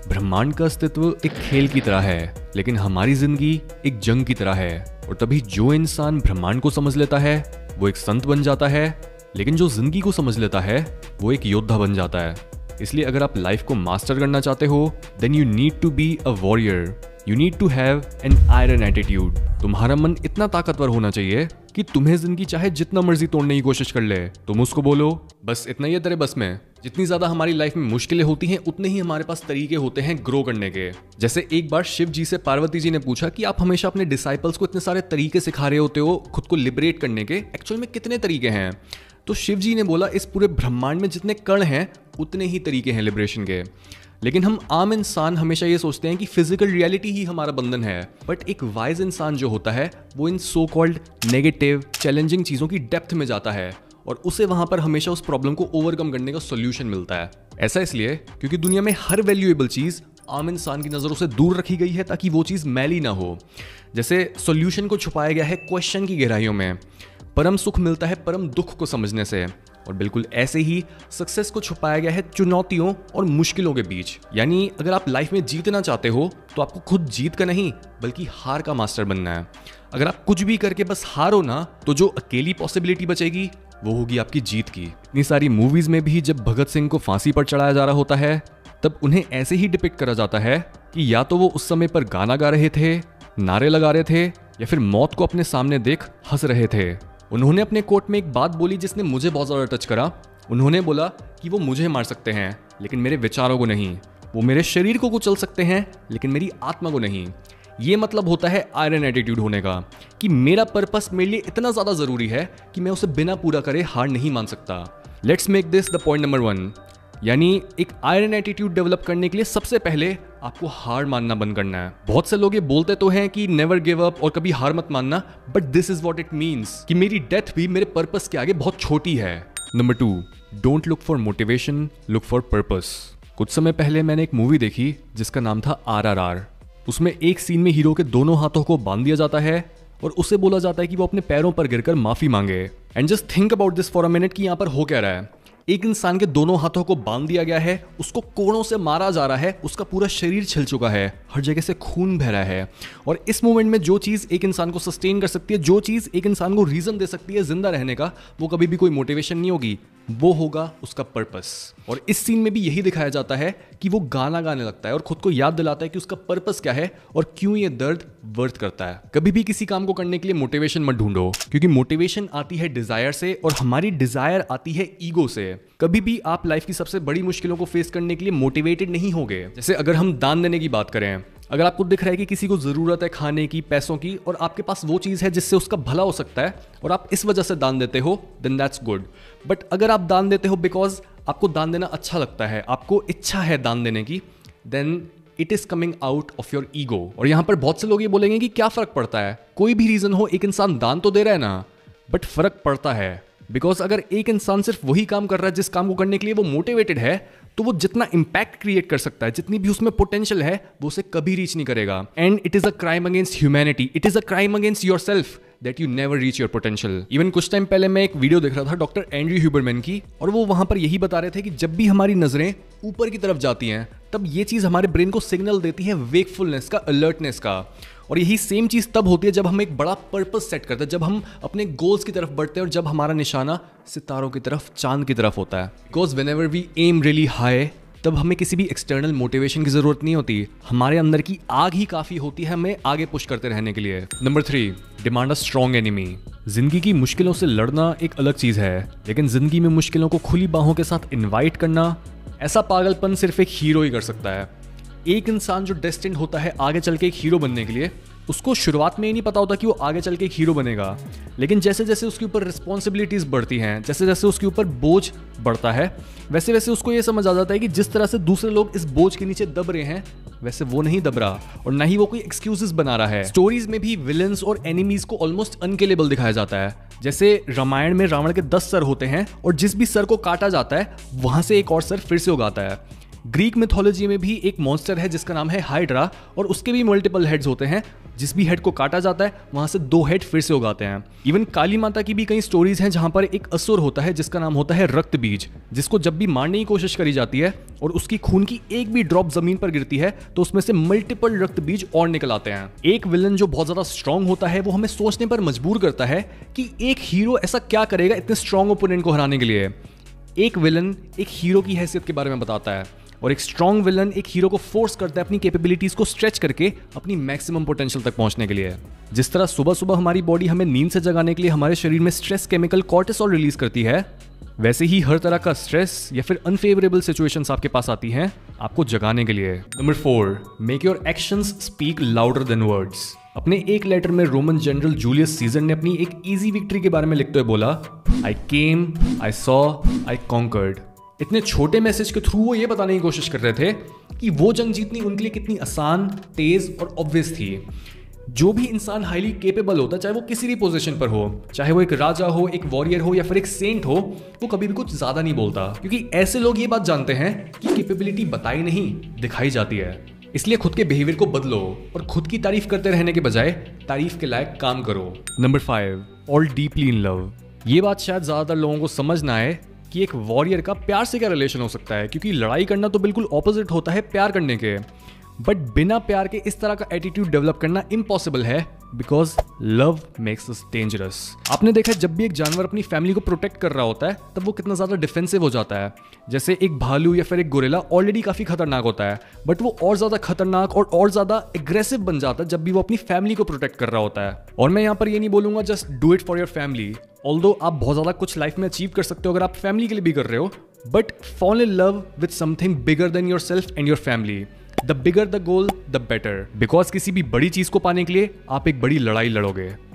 ब्रह्मांड का अस्तित्व एक खेल की तरह है, लेकिन हमारी जिंदगी एक जंग की तरह है। और तभी जो इंसान ब्रह्मांड को समझ लेता है वो एक संत बन जाता है, लेकिन जो जिंदगी को समझ लेता है वो एक योद्धा बन जाता है। इसलिए अगर आप लाइफ को मास्टर करना चाहते हो, then you need to be a warrior. You need to have an iron attitude. तुम्हारा मन इतना ताकतवर होना चाहिए कि तुम्हें जिंदगी चाहे जितना मर्जी तोड़ने की कोशिश कर ले, तुम उसको बोलो बस इतना ही है तेरे बस में। जितनी ज्यादा हमारी लाइफ में मुश्किलें होती हैं, उतने ही हमारे पास तरीके होते हैं ग्रो करने के। जैसे एक बार शिव जी से पार्वती जी ने पूछा कि आप हमेशा अपने डिसाइपल्स को इतने सारे तरीके सिखा रहे होते हो खुद को लिबरेट करने के, एक्चुअल में कितने तरीके हैं? तो शिव जी ने बोला इस पूरे ब्रह्मांड में जितने कण हैं उतने ही तरीके हैं लिबरेशन के। लेकिन हम आम इंसान हमेशा ये सोचते हैं कि फिजिकल रियलिटी ही हमारा बंधन है। बट एक वाइज इंसान जो होता है वो इन सो कॉल्ड नेगेटिव चैलेंजिंग चीज़ों की डेप्थ में जाता है और उसे वहां पर हमेशा उस प्रॉब्लम को ओवरकम करने का सोल्यूशन मिलता है। ऐसा इसलिए क्योंकि दुनिया में हर वैल्यूएबल चीज़ आम इंसान की नज़रों से दूर रखी गई है ताकि वो चीज़ मैली ना हो। जैसे सोल्यूशन को छुपाया गया है क्वेश्चन की गहराइयों में, परम सुख मिलता है परम दुख को समझने से, और बिल्कुल ऐसे ही सक्सेस को छुपाया गया है चुनौतियों और मुश्किलों के बीच। यानी अगर आप लाइफ में जीतना चाहते हो तो आपको खुद जीत का नहीं बल्कि हार का मास्टर बनना है। अगर आप कुछ भी करके बस हारो ना, तो जो अकेली पॉसिबिलिटी बचेगी वो होगी आपकी जीत की। इतनी सारी मूवीज में भी जब भगत सिंह को फांसी पर चढ़ाया जा रहा होता है तब उन्हें ऐसे ही डिपिक्ट करा जाता है कि या तो वो उस समय पर गाना गा रहे थे, नारे लगा रहे थे, या फिर मौत को अपने सामने देख हंस रहे थे। उन्होंने अपने कोट में एक बात बोली जिसने मुझे बहुत ज़्यादा टच करा। उन्होंने बोला कि वो मुझे मार सकते हैं लेकिन मेरे विचारों को नहीं, वो मेरे शरीर को कुचल सकते हैं लेकिन मेरी आत्मा को नहीं। ये मतलब होता है आयरन एटीट्यूड होने का, कि मेरा पर्पस मेरे लिए इतना ज़्यादा ज़रूरी है कि मैं उसे बिना पूरा करे हार नहीं मान सकता। Let's make this the point number 1। यानी एक आयरन एटीट्यूड डेवलप करने के लिए सबसे पहले आपको हार मानना बंद करना है। बहुत से लोग ये बोलते तो हैं कि नेवर गिव अप और कभी हार मत मानना, but this is what it means कि मेरी डेथ भी मेरे पर्पस के आगे बहुत छोटी है। Number 2, don't look for motivation, look for purpose. कुछ समय पहले मैंने एक मूवी देखी जिसका नाम था RRR। उसमें एक सीन में हीरो के दोनों हाथों को बांध दिया जाता है और उसे बोला जाता है कि वो अपने पैरों पर गिरकर माफी मांगे। And just think about this for a minute कि यहाँ पर हो क्या रहा है। एक इंसान के दोनों हाथों को बांध दिया गया है, उसको कोड़ों से मारा जा रहा है, उसका पूरा शरीर छिल चुका है, हर जगह से खून बह रहा है। और इस मोमेंट में जो चीज़ एक इंसान को सस्टेन कर सकती है, जो चीज़ एक इंसान को रीज़न दे सकती है जिंदा रहने का, वो कभी भी कोई मोटिवेशन नहीं होगी, वो होगा उसका पर्पस। और इस सीन में भी यही दिखाया जाता है कि वो गाना गाने लगता है और खुद को याद दिलाता है कि उसका पर्पस क्या है और क्यों ये दर्द वर्थ करता है। कभी भी किसी काम को करने के लिए मोटिवेशन मत ढूंढो, क्योंकि मोटिवेशन आती है डिजायर से और हमारी डिजायर आती है ईगो से। कभी भी आप लाइफ की सबसे बड़ी मुश्किलों को फेस करने के लिए मोटिवेटेड नहीं होगे। जैसे अगर हम दान देने की बात करें, अगर आपको दिख रहा है कि किसी को जरूरत है खाने की, पैसों की, और आपके पास वो चीज है जिससे उसका भला हो सकता है और आप इस वजह से दान देते हो, देन दैट्स गुड। बट अगर आप दान देते हो बिकॉज आपको दान देना अच्छा लगता है, आपको इच्छा है दान देने की, then it is coming out of your ego. और यहां पर बहुत से लोग ये बोलेंगे कि क्या फर्क पड़ता है, कोई भी रीजन हो, एक इंसान दान तो दे रहा है ना। बट फर्क पड़ता है, बिकॉज अगर एक इंसान सिर्फ वही काम कर रहा है जिस काम को करने के लिए वो मोटिवेटेड है, तो वो जितना इंपैक्ट क्रिएट कर सकता है, जितनी भी उसमें पोटेंशियल है, वो उसे कभी रीच नहीं करेगा। And it is a crime against humanity, it is a crime against yourself that you never reach your potential. Even कुछ टाइम पहले मैं एक वीडियो देख रहा था डॉक्टर एंड्रयू ह्यूबरमैन की, और वो वहां पर यही बता रहे थे कि जब भी हमारी नजरें ऊपर की तरफ जाती हैं तब ये चीज हमारे ब्रेन को सिग्नल देती है वेकफुलनेस का, अलर्टनेस का। और यही सेम चीज तब होती है जब हम एक बड़ा पर्पस सेट करते हैं, जब हम अपने गोल्स की तरफ बढ़ते हैं और जब हमारा निशाना सितारों की तरफ, चांद की तरफ होता है। Because whenever we am really high, तब हमें किसी भी एक्सटर्नल मोटिवेशन की जरूरत नहीं होती, हमारे अंदर की आग ही काफी होती है हमें आगे पुश करते रहने के लिए। Number 3, demand a strong enemy. जिंदगी की मुश्किलों से लड़ना एक अलग चीज है, लेकिन जिंदगी में मुश्किलों को खुली बाहों के साथ इन्वाइट करना, ऐसा पागलपन सिर्फ एक हीरो ही कर सकता है। एक इंसान जो डेस्टिन्ड होता है आगे चल के एक हीरो बनने के लिए, उसको शुरुआत में ही नहीं पता होता कि वो आगे चल के एक हीरो बनेगा, लेकिन जैसे जैसे उसके ऊपर रिस्पॉन्सिबिलिटीज बढ़ती हैं, जैसे जैसे उसके ऊपर बोझ बढ़ता है, वैसे वैसे उसको ये समझ आ जाता है कि जिस तरह से दूसरे लोग इस बोझ के नीचे दब रहे हैं, वैसे वो नहीं दब रहा और ना ही वो कोई एक्सक्यूजेस बना रहा है। स्टोरीज में भी विलन्स और एनिमीज को ऑलमोस्ट अनकिलेबल दिखाया जाता है। जैसे रामायण में रावण के 10 सर होते हैं और जिस भी सर को काटा जाता है वहां से एक और सर फिर से उगाता है। ग्रीक मिथोलॉजी में भी एक मॉन्स्टर है जिसका नाम है हाइड्रा, और उसके भी मल्टीपल हेड्स होते हैं। जिस भी हेड को काटा जाता है वहां से 2 हेड फिर से उगाते हैं। इवन काली माता की भी कई स्टोरीज हैं जहां पर एक असुर होता है जिसका नाम होता है रक्त बीज, जिसको जब भी मारने की कोशिश करी जाती है और उसकी खून की एक भी ड्रॉप जमीन पर गिरती है तो उसमें से मल्टीपल रक्त बीज और निकल आते हैं। एक विलन जो बहुत ज्यादा स्ट्रांग होता है वो हमें सोचने पर मजबूर करता है कि एक हीरो ऐसा क्या करेगा इतने स्ट्रांग ओपोनेंट को हराने के लिए। एक विलन एक हीरो की हैसियत के बारे में बताता है, और एक स्ट्रॉन्ग विलन एक हीरो को फोर्स करता है अपनी कैपेबिलिटीज को स्ट्रेच करके अपनी मैक्सिमम पोटेंशियल तक पहुंचने के लिए। जिस तरह सुबह सुबह हमारी बॉडी हमें नींद से जगाने के लिए हमारे शरीर में स्ट्रेस केमिकल कॉर्टिसोल रिलीज करती है, वैसे ही हर तरह का स्ट्रेस या फिर अनफेवरेबल सिचुएशंस आपके पास आती हैं आपको जगाने के लिए। Number 4, make your actions speak louder than words. अपने एक लेटर में रोमन जनरल जूलियस सीजर ने अपनी एक इजी विक्ट्री के बारे में लिखते हुए बोला, आई केम, आई सॉ, आई कॉन्कर्ड। इतने छोटे मैसेज के थ्रू वो ये बताने की कोशिश कर रहे थे कि वो जंग जीतनी उनके लिए कितनी आसान, तेज और ऑब्वियस थी। जो भी इंसान हाईली केपेबल होता है, चाहे वो किसी भी पोजीशन पर हो, चाहे वो एक राजा हो, एक वॉरियर हो या फिर एक सेंट हो, वो कभी भी कुछ ज्यादा नहीं बोलता, क्योंकि ऐसे लोग ये बात जानते हैं कि केपेबिलिटी बताई नहीं दिखाई जाती है। इसलिए खुद के बिहेवियर को बदलो और खुद की तारीफ करते रहने के बजाय तारीफ के लायक काम करो। Number 5, all deeply in love. ये बात शायद ज्यादातर लोगों को समझ ना आए कि एक वॉरियर का प्यार से क्या रिलेशन हो सकता है, क्योंकि लड़ाई करना तो बिल्कुल ऑपोजिट होता है प्यार करने के। बट बिना प्यार के इस तरह का एटीट्यूड डेवलप करना इम्पॉसिबल है, because love makes us dangerous. आपने देखा है जब भी एक जानवर अपनी फैमिली को प्रोटेक्ट कर रहा होता है तब वो कितना ज्यादा डिफेंसिव हो जाता है। जैसे एक भालू या फिर एक गोरिल्ला ऑलरेडी काफी खतरनाक होता है, बट वो और ज्यादा खतरनाक और ज्यादा एग्रेसिव बन जाता है जब भी वो अपनी फैमिली को प्रोटेक्ट कर रहा होता है। और मैं यहाँ पर ये नहीं बोलूंगा just do it for your family, although आप बहुत ज्यादा कुछ लाइफ में अचीव कर सकते हो अगर आप फैमिली के लिए भी कर रहे हो, but fall in love with something bigger than yourself and your family. The bigger the goal the better, because किसी भी बड़ी चीज को पाने के लिए आप एक बड़ी लड़ाई लड़ोगे।